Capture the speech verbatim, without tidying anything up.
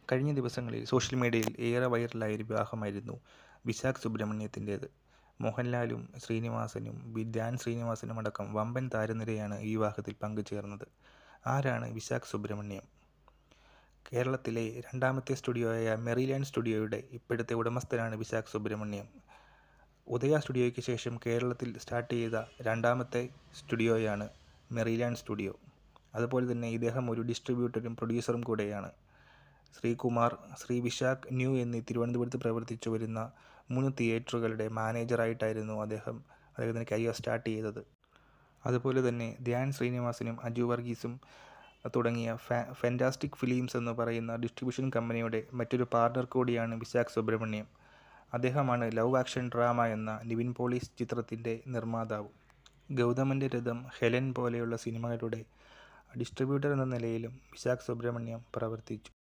കഴിഞ്ഞ ദിവസങ്ങളിൽ സോഷ്യൽ മീഡിയയിൽ ഏറെ വൈറലായ ഒരു വിവാഹമായിരുന്നു വിശാഖ് സുബ്രഹ്മണ്യത്തിൻ്റേത്. മോഹൻലാലും ശ്രീനിവാസനും ധ്യാൻ ശ്രീനിവാസനും അടക്കം വമ്പൻ താരനിരയാണ് ഈ വിവാഹത്തിൽ പങ്കുചേർന്നത്. ആരാണ് വിശാഖ് സുബ്രഹ്മണ്യം? കേരളത്തിലെ രണ്ടാമത്തെ സ്റ്റുഡിയോയായ മെറിലാൻഡ് സ്റ്റുഡിയോയുടെ ഇപ്പോഴത്തെ ഉടമസ്ഥനാണ് വിശാഖ് സുബ്രഹ്മണ്യം. ഉദയ സ്റ്റുഡിയോയ്ക്ക് ശേഷം കേരളത്തിൽ സ്റ്റാർട്ട് ചെയ്ത രണ്ടാമത്തെ സ്റ്റുഡിയോയാണ് മെറിലാൻഡ് സ്റ്റുഡിയോ. അതുപോലെ തന്നെ ഇദ്ദേഹം ഒരു ഡിസ്ട്രിബ്യൂട്ടറും പ്രൊഡ്യൂസറും കൂടെയാണ്. ശ്രീകുമാർ, ശ്രീ വിശാഖ് ന്യൂ എന്നീ തിരുവനന്തപുരത്ത് പ്രവർത്തിച്ചു വരുന്ന മൂന്ന് തിയേറ്ററുകളുടെ മാനേജറായിട്ടായിരുന്നു അദ്ദേഹം അദ്ദേഹത്തിൻ്റെ കരിയർ സ്റ്റാർട്ട് ചെയ്തത്. അതുപോലെ തന്നെ ധ്യാൻ ശ്രീനിവാസനും അജു വർഗീസും തുടങ്ങിയ ഫാ ഫാൻറ്റാസ്റ്റിക് ഫിലിംസ് എന്ന് പറയുന്ന ഡിസ്ട്രിബ്യൂഷൻ കമ്പനിയുടെ മറ്റൊരു പാർട്ണർ കൂടിയാണ് വിശാഖ് സുബ്രഹ്മണ്യം. അദ്ദേഹമാണ് ലവ് ആക്ഷൻ ഡ്രാമ എന്ന നിവിൻ പോളീസ് ചിത്രത്തിൻ്റെ നിർമ്മാതാവ്. ഗൗതമൻ്റെ രഥം, ഹെലൻ പോലെയുള്ള സിനിമകളുടെ ഡിസ്ട്രിബ്യൂട്ടർ എന്ന നിലയിലും വിശാഖ് സുബ്രഹ്മണ്യം പ്രവർത്തിച്ചു.